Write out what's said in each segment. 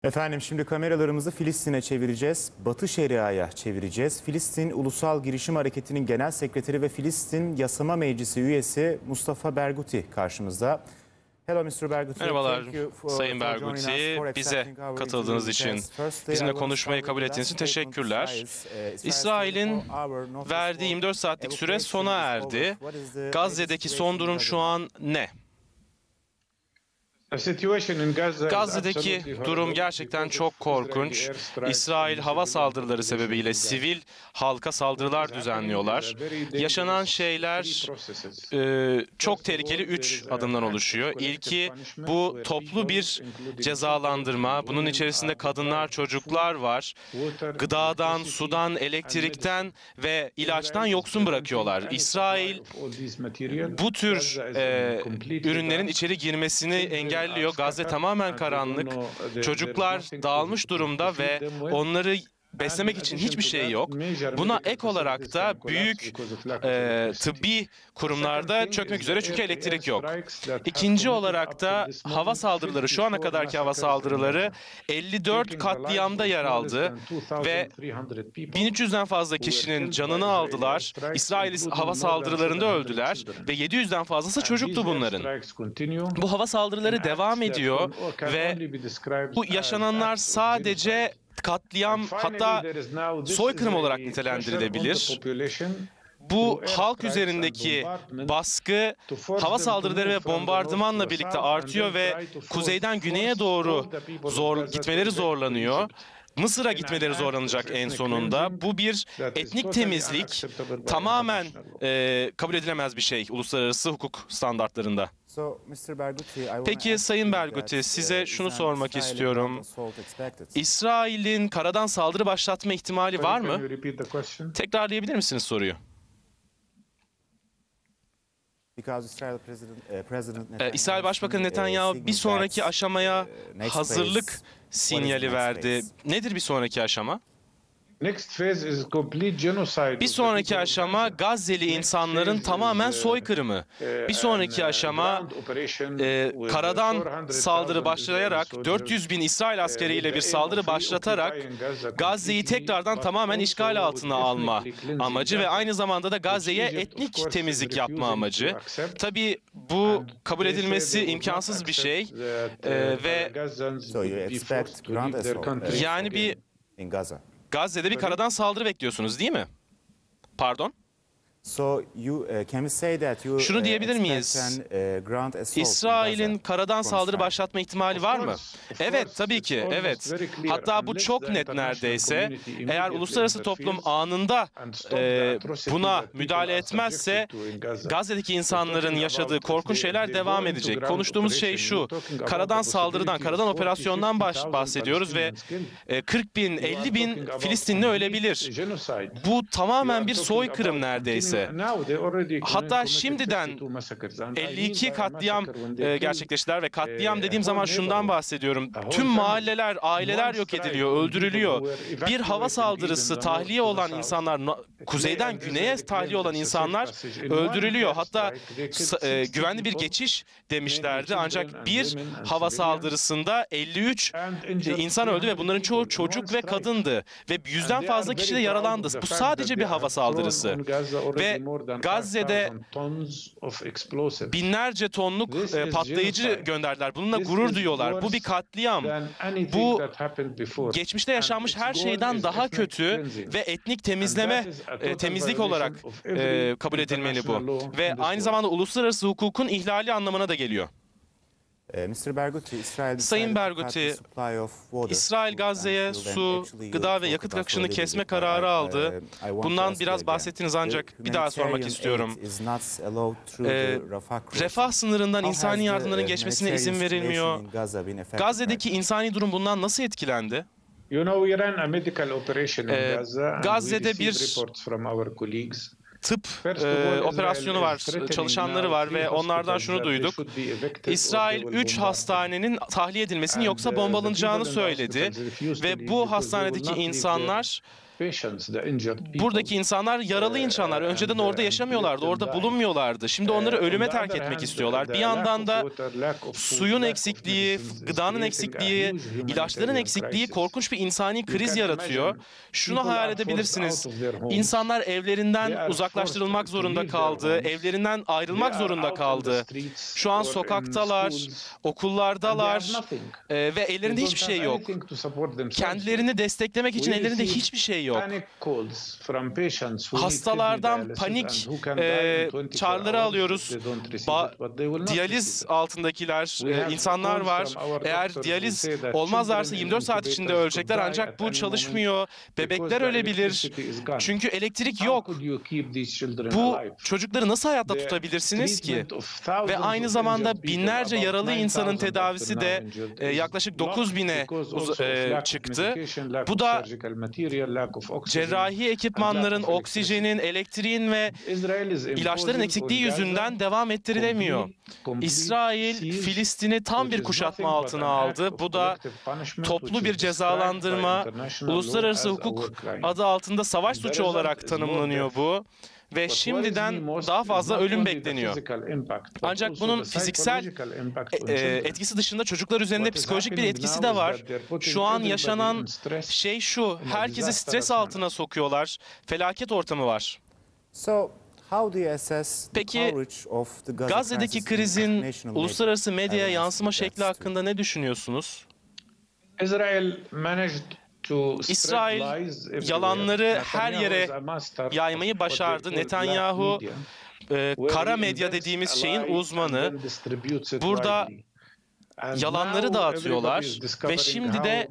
Efendim şimdi kameralarımızı Filistin'e çevireceğiz. Batı Şeria'ya çevireceğiz. Filistin Ulusal Girişim Hareketi'nin Genel Sekreteri ve Filistin Yasama Meclisi üyesi Mustafa Berguti karşımızda. Hello Mr. Berguti. Merhabalar Sayın Berguti. Bize katıldığınız için, bizimle konuşmayı kabul ettiğiniz için teşekkürler. İsrail'in verdiği 24 saatlik süre sona erdi. Gazze'deki son durum şu an ne? Gazze'deki durum gerçekten çok korkunç. İsrail hava saldırıları sebebiyle sivil halka saldırılar düzenliyorlar. Yaşanan şeyler çok tehlikeli 3 adımdan oluşuyor. İlki bu toplu bir cezalandırma. Bunun içerisinde kadınlar, çocuklar var. Gıdadan, sudan, elektrikten ve ilaçtan yoksun bırakıyorlar. İsrail bu tür ürünlerin içeri girmesini engelliyor. Gazze tamamen karanlık. Çocuklar dağılmış durumda ve onları beslemek için hiçbir şey yok. Buna ek olarak da büyük tıbbi kurumlarda çökmek üzere çünkü elektrik yok. İkinci olarak da hava saldırıları, şu ana kadarki hava saldırıları 54 katliamda yer aldı ve 1300'den fazla kişinin canını aldılar. İsrail hava saldırılarında öldüler ve 700'den fazlası çocuktu bunların. Bu hava saldırıları devam ediyor ve bu yaşananlar sadece katliam, hatta soykırım olarak nitelendirilebilir. Bu halk üzerindeki baskı hava saldırıları ve bombardımanla birlikte artıyor ve kuzeyden güneye doğru gitmeleri zorlanıyor. Mısır'a gitmeleri zorlanacak en sonunda. Bu bir etnik temizlik, tamamen kabul edilemez bir şey uluslararası hukuk standartlarında. Peki Sayın Berguti, size şunu sormak istiyorum. İsrail'in karadan saldırı başlatma ihtimali var mı? Tekrarlayabilir misiniz soruyu? İsrail Başbakanı Netanyahu bir sonraki aşamaya hazırlık sinyali verdi. Nedir bir sonraki aşama? Bir sonraki aşama Gazze'li insanların tamamen soykırımı. Bir sonraki aşama karadan saldırı başlayarak 400 bin İsrail askeriyle bir saldırı başlatarak Gazze'yi tekrardan tamamen işgal altına alma amacı ve aynı zamanda da Gazze'ye etnik temizlik yapma amacı. Tabii bu kabul edilmesi imkansız bir şey ve yani Gazze'de bir karadan saldırı bekliyorsunuz değil mi? Pardon? Şunu diyebilir miyiz? İsrail'in karadan saldırı başlatma ihtimali var mı? Evet, tabii ki, evet. Hatta bu çok net neredeyse. Eğer uluslararası toplum anında buna müdahale etmezse Gazze'deki insanların yaşadığı korkunç şeyler devam edecek. Konuştuğumuz şey şu, karadan saldırıdan, karadan operasyondan bahsediyoruz ve 40 bin, 50 bin Filistinli ölebilir. Bu tamamen bir soykırım neredeyse. Hatta şimdiden 52 katliam gerçekleştiler ve katliam dediğim zaman şundan bahsediyorum. Tüm mahalleler, aileler yok ediliyor, öldürülüyor. Bir hava saldırısı, tahliye olan insanlar, kuzeyden güneye tahliye olan insanlar öldürülüyor. Hatta güvenli bir geçiş demişlerdi. Ancak bir hava saldırısında 53 insan öldü ve bunların çoğu çocuk ve kadındı. Ve 100'den fazla kişi de yaralandı. Bu sadece bir hava saldırısı. Ve Gazze'de binlerce tonluk patlayıcı gönderdiler. Bununla gurur duyuyorlar. Bu bir katliam. Bu geçmişte yaşanmış her şeyden daha kötü ve etnik temizlik olarak kabul edilmeli bu. Ve aynı zamanda uluslararası hukukun ihlali anlamına da geliyor. Sayın Berguti, İsrail Gazze'ye su, gıda ve yakıt akışını kesme kararı aldı. Bundan biraz bahsettiniz ancak bir daha sormak istiyorum. Refah sınırından insani yardımların geçmesine izin verilmiyor. Gazze'deki insani durum bundan nasıl etkilendi? Gazze'de bir tıp operasyonu var, çalışanları var ve onlardan şunu duyduk. İsrail 3 hastanenin tahliye edilmesini yoksa bombalanacağını söyledi ve bu hastanedeki insanlar, buradaki insanlar yaralı insanlar. Önceden orada yaşamıyorlardı, orada bulunmuyorlardı. Şimdi onları ölüme terk etmek istiyorlar. Bir yandan da suyun eksikliği, gıdanın eksikliği, ilaçların eksikliği korkunç bir insani kriz yaratıyor. Şunu hayal edebilirsiniz. İnsanlar evlerinden uzaklaştırılmak zorunda kaldı, evlerinden ayrılmak zorunda kaldı. Şu an sokaktalar, okullardalar ve ellerinde hiçbir şey yok. Kendilerini desteklemek için ellerinde hiçbir şey yok. Hastalardan panik çağrıları alıyoruz. Diyaliz altındakiler, insanlar var. Eğer diyaliz olmazlarsa 24 saat içinde ölecekler, ancak bu çalışmıyor. Bebekler ölebilir. Çünkü elektrik yok. Bu çocukları nasıl hayatta tutabilirsiniz ki? Ve aynı zamanda binlerce yaralı insanın tedavisi de yaklaşık 9.000'e çıktı. Bu da cerrahi ekipmanların, oksijenin, elektriğin ve ilaçların eksikliği yüzünden devam ettirilemiyor. İsrail, Filistin'i tam bir kuşatma altına aldı. Bu da toplu bir cezalandırma, uluslararası hukuk adı altında savaş suçu olarak tanımlanıyor bu. Ve şimdiden daha fazla ölüm bekleniyor. Ancak bunun fiziksel etkisi dışında çocuklar üzerinde psikolojik bir etkisi de var. Şu an yaşanan şey şu: herkesi stres altına sokuyorlar. Felaket ortamı var. Peki Gazze'deki krizin uluslararası medyaya yansıma şekli hakkında ne düşünüyorsunuz? İsrail yalanları her yere yaymayı başardı. Netanyahu kara medya dediğimiz şeyin uzmanı. Burada yalanları dağıtıyorlar ve şimdi de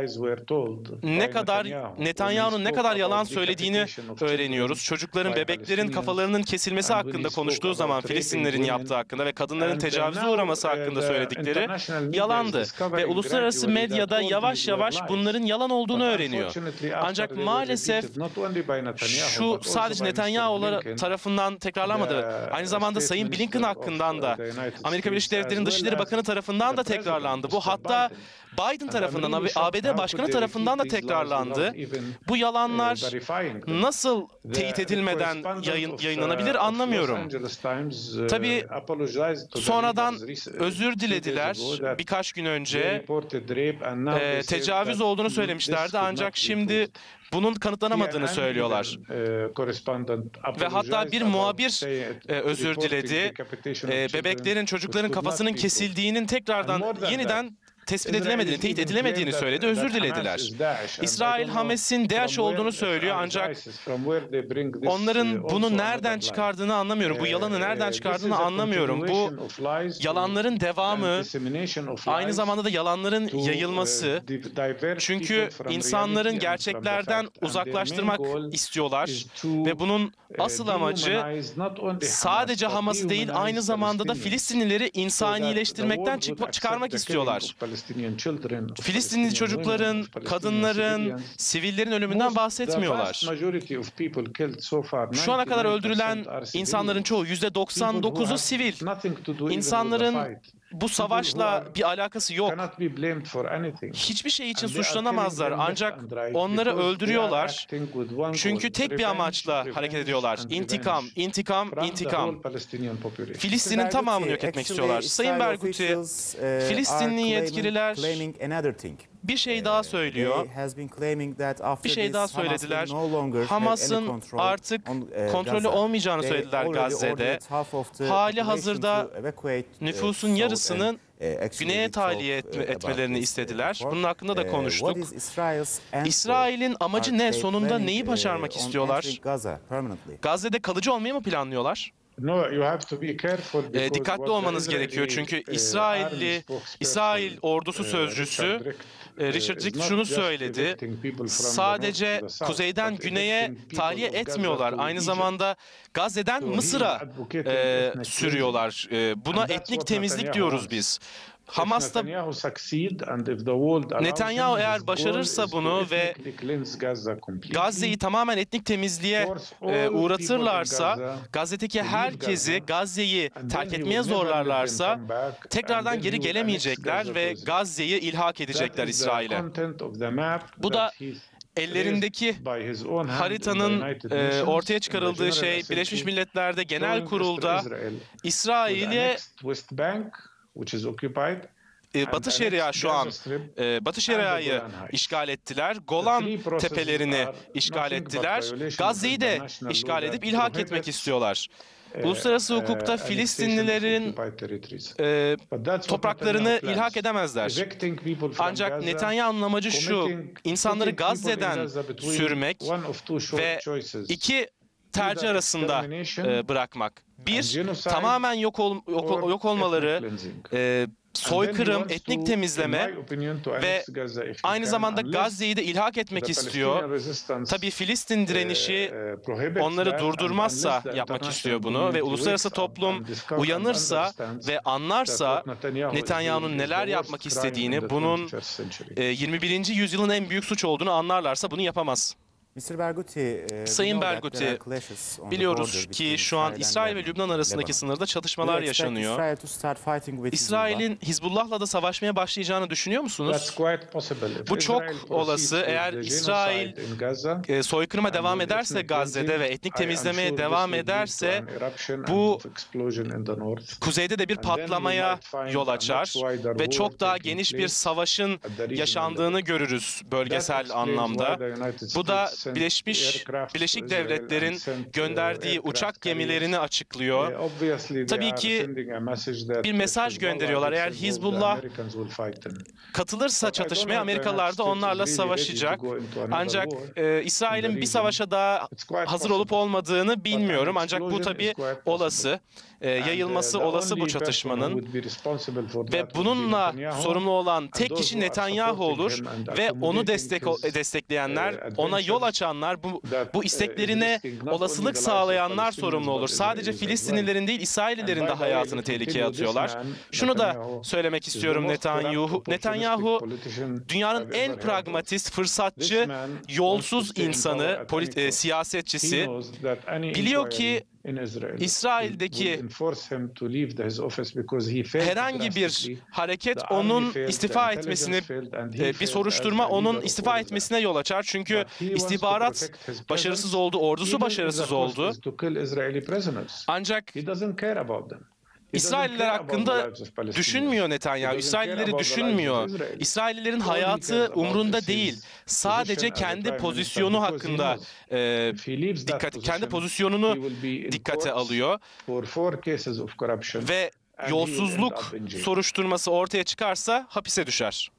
Netanyahu'nun ne kadar yalan söylediğini öğreniyoruz. Çocukların, bebeklerin kafalarının kesilmesi hakkında konuştuğu zaman, Filistinlerin yaptığı hakkında ve kadınların tecavüze uğraması hakkında söyledikleri yalandı. Ve uluslararası medyada yavaş yavaş bunların yalan olduğunu öğreniyor. Ancak maalesef şu sadece Netanyahu tarafından tekrarlanmadı. Aynı zamanda Sayın Blinken hakkından da, Amerika Birleşik Devletleri'nin Dışişleri Bakanı tarafından da tekrarlandı. Bu hatta Biden tarafından, ABD Başkanı tarafından da tekrarlandı. Bu yalanlar nasıl teyit edilmeden yayınlanabilir anlamıyorum. Tabii sonradan özür dilediler. Birkaç gün önce tecavüz olduğunu söylemişlerdi, ancak şimdi bunun kanıtlanamadığını söylüyorlar. Ve hatta bir muhabir özür diledi. Bebeklerin, çocukların kafasının kesildiğinin tekrardan yeniden tespit edilemediğini, teyit edilemediğini söyledi, özür dilediler. İsrail, Hamas'in DAEŞ olduğunu söylüyor, ancak onların bunu nereden çıkardığını anlamıyorum. Bu yalanı nereden çıkardığını anlamıyorum. Bu yalanların devamı, aynı zamanda da yalanların yayılması. Çünkü insanların gerçeklerden uzaklaştırmak istiyorlar ve bunun asıl amacı sadece Hamas'ı değil, aynı zamanda da Filistinlileri insanileştirmekten çıkarmak istiyorlar. Filistinli çocukların, kadınların, sivillerin ölümünden bahsetmiyorlar. Şu ana kadar öldürülen insanların çoğu, %99'u sivil. İnsanların bu savaşla bir alakası yok. Hiçbir şey için suçlanamazlar, ancak onları öldürüyorlar. Çünkü tek bir amaçla hareket ediyorlar. İntikam, intikam, intikam. Filistin'in tamamını yok etmek istiyorlar. Sayın Berguti, Filistinli yetkililer bir şey daha söylüyor. Bir şey daha söylediler. Hamas'ın artık kontrolü olmayacağını söylediler Gazze'de. Hali hazırda nüfusun yarısının güneye tahliye etmelerini istediler. Bunun hakkında da konuştuk. İsrail'in amacı ne? Sonunda neyi başarmak istiyorlar? Gazze'de kalıcı olmayı mı planlıyorlar? Dikkatli olmanız gerekiyor, çünkü İsrail ordusu sözcüsü Richard Zick şunu söyledi: sadece kuzeyden güneye tahliye etmiyorlar, aynı zamanda Gazze'den Mısır'a sürüyorlar. Buna etnik temizlik diyoruz biz. Hamas'ta Netanyahu eğer başarırsa bunu ve Gazze'yi tamamen etnik temizliğe uğratırlarsa, Gazze'deki herkesi Gazze'yi terk etmeye zorlarlarsa tekrardan geri gelemeyecekler ve Gazze'yi ilhak edecekler İsrail'e. Bu da ellerindeki haritanın ortaya çıkarıldığı şey Birleşmiş Milletler'de Genel Kurul'da İsrail'e Batı Şeria şu an Batı Şeria'yı işgal ettiler. Golan Tepelerini işgal ettiler. Gazze'yi de işgal edip ilhak etmek istiyorlar. Uluslararası hukukta Filistinlilerin topraklarını ilhak edemezler. Ancak Netanyahu'nun amacı şu: insanları Gazze'den sürmek ve iki tercih arasında bırakmak. Bir, tamamen yok olmaları, soykırım, etnik temizleme ve aynı zamanda Gazze'yi de ilhak etmek istiyor. Tabii Filistin direnişi onları durdurmazsa yapmak istiyor bunu ve uluslararası toplum uyanırsa ve anlarsa Netanyahu'nun neler yapmak istediğini, bunun 21. yüzyılın en büyük suç olduğunu anlarlarsa bunu yapamaz. Sayın Berguti, biliyoruz ki şu an İsrail ve Lübnan arasındaki sınırda çatışmalar yaşanıyor. İsrail'in Hizbullah'la da savaşmaya başlayacağını düşünüyor musunuz? Bu çok olası. Eğer İsrail soykırıma devam ederse Gazze'de ve etnik temizlemeye devam ederse bu kuzeyde de bir patlamaya yol açar ve çok daha geniş bir savaşın yaşandığını görürüz bölgesel anlamda. Bu da Birleşik Devletler'in gönderdiği uçak gemilerini açıklıyor. Tabii ki bir mesaj gönderiyorlar. Eğer Hizbullah katılırsa çatışmaya, Amerikalılar da onlarla savaşacak. Ancak İsrail'in bir savaşa daha hazır olup olmadığını bilmiyorum. Ancak bu tabii olası. Yayılması olası bu çatışmanın ve bununla sorumlu olan tek kişi Netanyahu olur ve onu destekleyenler, ona yol açanlar, bu isteklerine olasılık sağlayanlar sorumlu olur. Sadece Filistinlilerin değil, İsraillilerin de hayatını tehlikeye atıyorlar. Şunu da söylemek istiyorum Netanyahu dünyanın en pragmatist, fırsatçı, yolsuz insanı, siyasetçisi. Biliyor ki İsrail'deki herhangi bir hareket onun istifa etmesini, bir soruşturma onun istifa etmesine yol açar. Çünkü istihbarat başarısız oldu, ordusu başarısız oldu. Ancak İsrailliler hakkında düşünmüyor Netanyahu. İsraillileri düşünmüyor. İsraillilerin hayatı umrunda değil. Sadece kendi pozisyonu hakkında kendi pozisyonunu dikkate alıyor. Ve yolsuzluk soruşturması ortaya çıkarsa hapise düşer.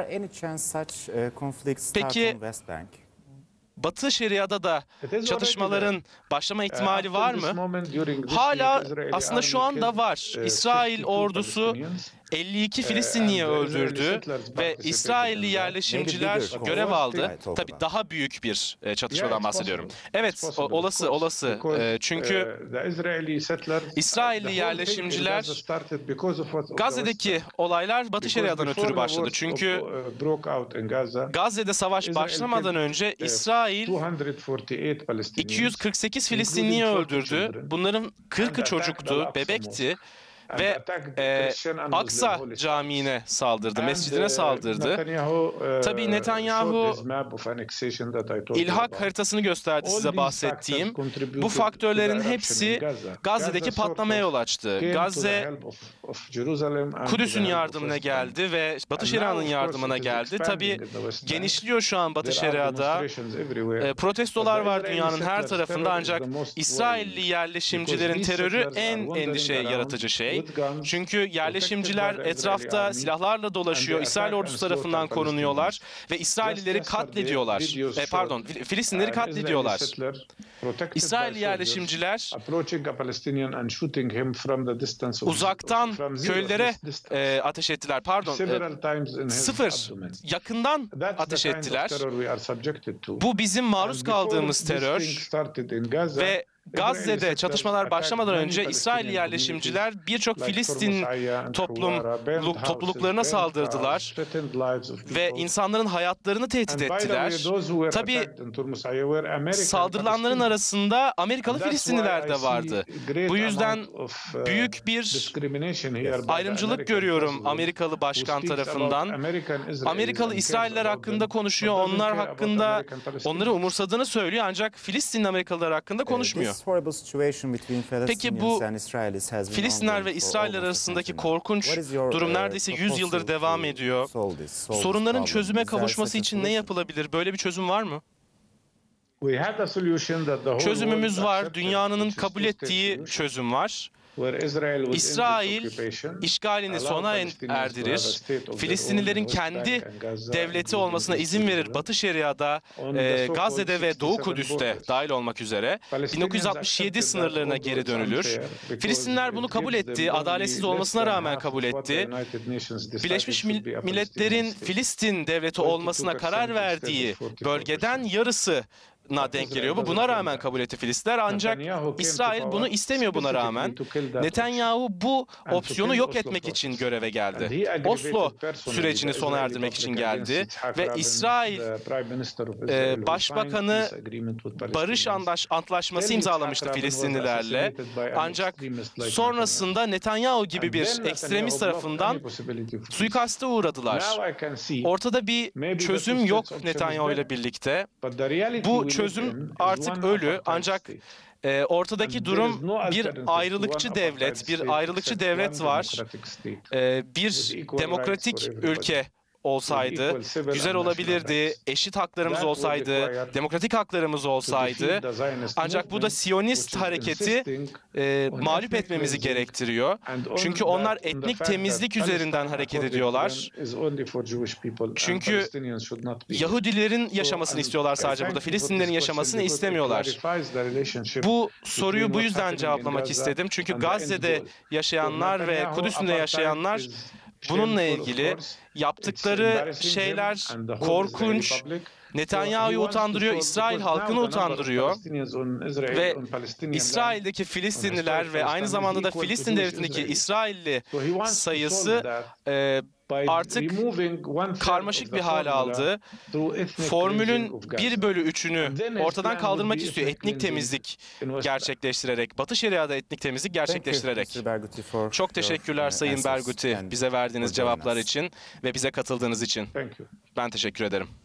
Peki Batı Şeria'da da çatışmaların başlama ihtimali var mı? Hala aslında şu anda var. İsrail ordusu 52 Filistinliyi öldürdü ve İsrailli yerleşimciler görev aldı. Tabii daha büyük bir çatışmadan bahsediyorum. Evet, olası. Çünkü İsrailli yerleşimciler, Gazze'deki olaylar Batı Şeria'dan ötürü başladı. Çünkü Gazze'de savaş başlamadan önce İsrail 248 Filistinliyi öldürdü. Bunların 40'ı çocuktu, bebekti. Ve Aksa Camii'ne saldırdı, mescidine saldırdı. Tabii Netanyahu ilhak haritasını gösterdi size bahsettiğim. Bu faktörlerin hepsi Gazze'deki patlamaya yol açtı. Gazze, Kudüs'ün yardımına geldi ve Batı Şeria'nın yardımına geldi. Tabii genişliyor şu an Batı Şeria'da. Protestolar var dünyanın her tarafında ancak İsrailli yerleşimcilerin terörü en endişe yaratıcı şey. Çünkü yerleşimciler etrafta silahlarla dolaşıyor, İsrail ordusu tarafından korunuyorlar ve İsraillileri katlediyorlar. Filistinleri katlediyorlar. İsrail yerleşimciler uzaktan köylere ateş ettiler. Yakından ateş ettiler. Bu bizim maruz kaldığımız terör ve Gazze'de çatışmalar başlamadan önce İsrailli yerleşimciler birçok Filistin topluluklarına saldırdılar ve insanların hayatlarını tehdit ettiler. Tabii saldırılanların arasında Amerikalı Filistinliler de vardı. Bu yüzden büyük bir ayrımcılık görüyorum Amerikalı başkan tarafından. Amerikalı İsrailler hakkında konuşuyor, onlar hakkında onları umursadığını söylüyor ancak Filistinli Amerikalılar hakkında konuşmuyor. Peki bu Filistinler ve İsrailler arasındaki korkunç durum neredeyse 100 yıldır devam ediyor. Sorunların çözüme kavuşması için ne yapılabilir? Böyle bir çözüm var mı? Çözümümüz var. Dünyanın kabul ettiği çözüm var. İsrail işgalini sona erdirir, Filistinlilerin kendi devleti olmasına izin verir. Batı Şeria'da, Gazze'de ve Doğu Kudüs'te dahil olmak üzere 1967 sınırlarına geri dönülür. Filistinler bunu kabul etti, adaletsiz olmasına rağmen kabul etti. Birleşmiş Milletler'in Filistin devleti olmasına karar verdiği bölgeden yarısı denk geliyor. Buna rağmen kabul etti Filistinler ancak İsrail bunu istemiyor buna rağmen. Netanyahu bu opsiyonu yok etmek için göreve geldi. Oslo sürecini sona erdirmek için geldi ve İsrail Başbakanı barış antlaşması imzalamıştı Filistinlilerle. Ancak sonrasında Netanyahu gibi bir ekstremist tarafından suikaste uğradılar. Ortada bir çözüm yok Netanyahu ile birlikte. Bu çözüm artık ölü ancak ortadaki durum bir ayrılıkçı devlet var. Bir demokratik ülke olsaydı güzel olabilirdi, eşit haklarımız olsaydı, demokratik haklarımız olsaydı. Ancak bu da Siyonist hareketi mağlup etmemizi gerektiriyor. Çünkü onlar etnik temizlik üzerinden hareket ediyorlar. Çünkü Yahudilerin yaşamasını istiyorlar sadece burada. Filistinlilerin yaşamasını istemiyorlar. Bu soruyu bu yüzden cevaplamak istedim. Çünkü Gazze'de yaşayanlar ve Kudüs'ünde yaşayanlar bununla ilgili yaptıkları şeyler korkunç. Netanyahu'yu utandırıyor, İsrail halkını utandırıyor ve İsrail'deki Filistinliler ve aynı zamanda da Filistin devletindeki İsrailli sayısı artık karmaşık bir hale aldı. Formülün 1/3'ünü ortadan kaldırmak istiyor etnik temizlik gerçekleştirerek, Batı Şeria'da etnik temizlik gerçekleştirerek. Çok teşekkürler Sayın Berguti bize verdiğiniz cevaplar için ve bize katıldığınız için. Ben teşekkür ederim.